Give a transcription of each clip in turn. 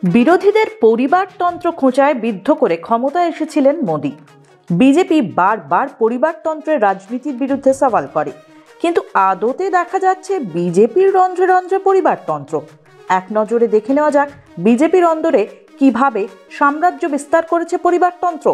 বিরোধীদের পরিবারতন্ত্র খোঁচায় বিদ্ধ করে ক্ষমতায় এসেছিলেন মোদি। বিজেপি বারবার পরিবারতন্ত্রের রাজনীতির বিরুদ্ধে সওয়াল করে, কিন্তু আদতে দেখা যাচ্ছে বিজেপির রন্ধ্রে রন্ধ্রে পরিবারতন্ত্র। এক নজরে দেখে নেওয়া যাক বিজেপির অন্দরে কিভাবে সাম্রাজ্য বিস্তার করেছে পরিবারতন্ত্র।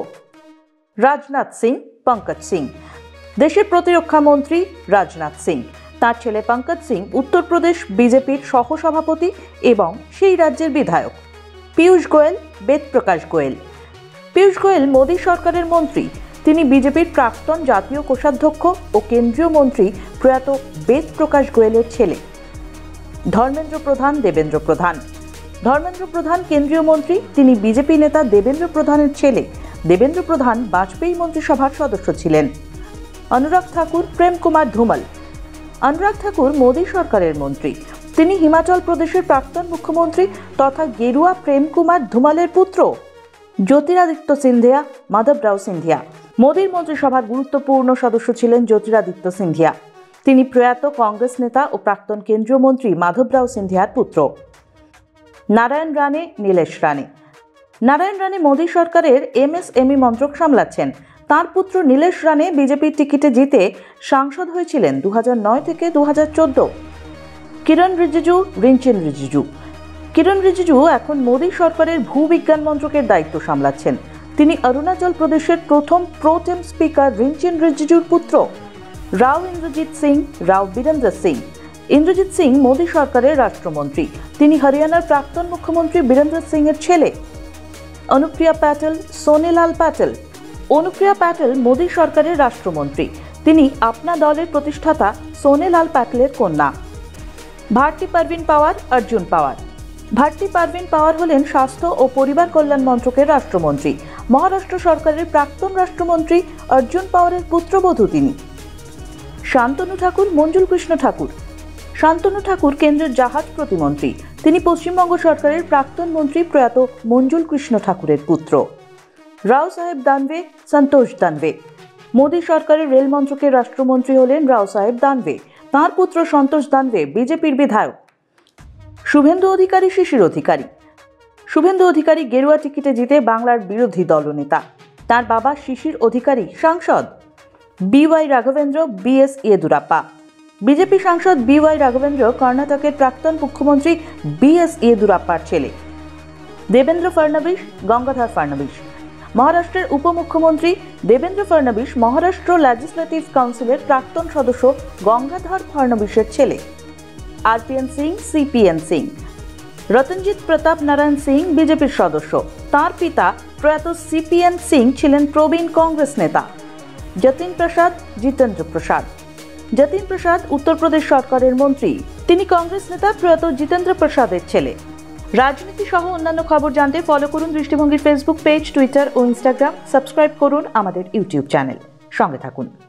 রাজনাথ সিং, পঙ্কজ সিং। দেশের প্রতিরক্ষা মন্ত্রী রাজনাথ সিং, তার ছেলে পঙ্কজ সিং উত্তরপ্রদেশ বিজেপির সহসভাপতি এবং সেই রাজ্যের বিধায়ক। পীয়ূষ গোয়েল, বেদপ্রকাশ গোয়েল। পীয়ূষ গোয়েল মোদী সরকারের মন্ত্রী। তিনি বিজেপির প্রাক্তন জাতীয় কোষাধ্যক্ষ ও কেন্দ্রীয় মন্ত্রী প্রয়াত বেদপ্রকাশ গোয়েলের ছেলে। ধর্মেন্দ্র প্রধান, দেবেন্দ্র প্রধান। ধর্মেন্দ্র প্রধান কেন্দ্রীয় মন্ত্রী, তিনি বিজেপি নেতা দেবেন্দ্র প্রধানের ছেলে। দেবেন্দ্র প্রধান বাজপেয়ী মন্ত্রিসভার সদস্য ছিলেন। অনুরাগ ঠাকুর, প্রেম কুমার ধুমাল। অনুরাগ ঠাকুর মোদী সরকারের মন্ত্রী। তিনি হিমাচল প্রদেশের প্রাক্তন মুখ্যমন্ত্রী তথা গেরুয়া প্রেম কুমার ধুমালের পুত্র। জ্যোতিরাদিত্য সিন্ধিয়া, মাধবরাও সিন্ধিয়া। মোদীর মন্ত্রিসভার গুরুত্বপূর্ণ সদস্য ছিলেন জ্যোতিরাদিত্য সিন্ধিয়া। তিনি প্রয়াত কংগ্রেস নেতা ও প্রাক্তন কেন্দ্রীয় মন্ত্রী মাধবরাও সিন্ধিয়ার পুত্র। নারায়ণ রানে, নীলেশ রানে। নারায়ণ রানে মোদী সরকারের এমএসএমই মন্ত্রক সামলাচ্ছেন। তার পুত্র নীলেশ রানে বিজেপির টিকিটে জিতে সাংসদ হয়েছিলেন 2009 থেকে 2014। কিরণ রিজিজু, রিঞ্চিন রিজিজু। কিরণ রিজিজু এখন মোদী সরকারের ভূবিজ্ঞান মন্ত্রকের দায়িত্ব সামলাচ্ছেন। তিনি অরুণাচল প্রদেশের প্রথম প্রোটেম স্পিকার রিঞ্চিন রিজিজুর পুত্র। রাও ইন্দ্রজিৎ সিং, রাও বীরেন্দ্র সিং। ইন্দ্রজিৎ সিং মোদী সরকারের রাষ্ট্রমন্ত্রী। তিনি হরিয়ানার প্রাক্তন মুখ্যমন্ত্রী বীরেন্দ্র সিং এর ছেলে। অনুপ্রিয়া প্যাটেল, সোনেলাল প্যাটেল। অনুপ্রিয়া প্যাটেল মোদী সরকারের রাষ্ট্রমন্ত্রী। তিনি আপনা দলের প্রতিষ্ঠাতা সোনেলাল প্যাটেলের কন্যা। ভারতী পারভিন পাওয়ার, অর্জুন পাওয়ার। ভারতী পারভিন পাওয়ার হলেন স্বাস্থ্য ও পরিবার কল্যাণ মন্ত্রকের রাষ্ট্রমন্ত্রী। মহারাষ্ট্র সরকারের প্রাক্তন রাষ্ট্রমন্ত্রী অর্জুন পাওয়ারের পুত্রবধূ তিনি। শান্তনু ঠাকুর, মঞ্জুল কৃষ্ণ ঠাকুর। শান্তনু ঠাকুর কেন্দ্রের জাহাজ প্রতিমন্ত্রী। তিনি পশ্চিমবঙ্গ সরকারের প্রাক্তন মন্ত্রী প্রয়াত মঞ্জুল কৃষ্ণ ঠাকুরের পুত্র। রাও সাহেব দানভে, সন্তোষ দানভে। মোদী সরকারের রেল মন্ত্রকের রাষ্ট্রমন্ত্রী হলেন রাও সাহেব দানভে। তাঁর পুত্র সন্তোষ দানভে বিজেপির বিধায়ক। শুভেন্দু অধিকারী, শিশির অধিকারী। শুভেন্দু অধিকারী গেরুয়া টিকিটে জিতে বাংলার বিরোধী দলনেতা। তার বাবা শিশির অধিকারী সাংসদ। BY Raghavendra, BS Yediyurappa. BJP সাংসদ বিওয়াই রাঘবেন্দ্র কর্ণাটকের প্রাক্তন মুখ্যমন্ত্রী বিএস ইয়েদুরাপ্পার ছেলে। দেবেন্দ্র ফডনবিস, গঙ্গাধর ফডনবিস। মহারাষ্ট্রের উপমুখ্যমন্ত্রী দেবেন্দ্র ফডনবিস মহারাষ্ট্র লেজিসলেটিভ কাউন্সিলের প্রাক্তন সদস্য গঙ্গাধর ফডনবিসের ছেলে। RPN Singh, CPN Singh. রতনজিৎ প্রতাপ নারায়ণ সিং বিজেপির সদস্য। তার পিতা প্রয়াত সিপিএন সিং ছিলেন প্রবীণ কংগ্রেস নেতা। যতীন প্রসাদ, জিতেন্দ্র প্রসাদ। যতীন প্রসাদ উত্তরপ্রদেশ সরকারের মন্ত্রী। তিনি কংগ্রেস নেতা প্রয়াত জিতেন্দ্র প্রসাদের ছেলে। রাজনীতি সহ অন্যান্য খবর জানতে ফলো করুন দৃষ্টিভঙ্গির ফেসবুক পেজ, টুইটার ও ইনস্টাগ্রাম। সাবস্ক্রাইব করুন আমাদের ইউটিউব চ্যানেল। সঙ্গে থাকুন।